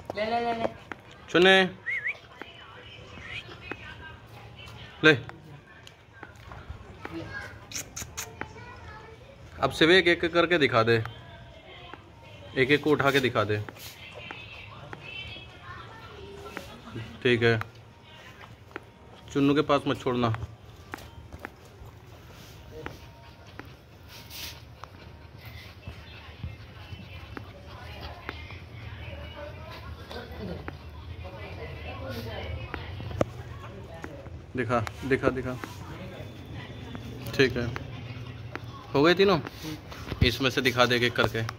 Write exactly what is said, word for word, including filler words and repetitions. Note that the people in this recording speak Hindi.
ले ले ले ले चुने ले। अब सिर्फ एक एक करके दिखा दे, एक एक को उठा के दिखा दे। ठीक है, चुन्नू के पास मत छोड़ना। दिखा दिखा दिखा। ठीक है, हो गए तीनों। इसमें से दिखा दे एक एक करके।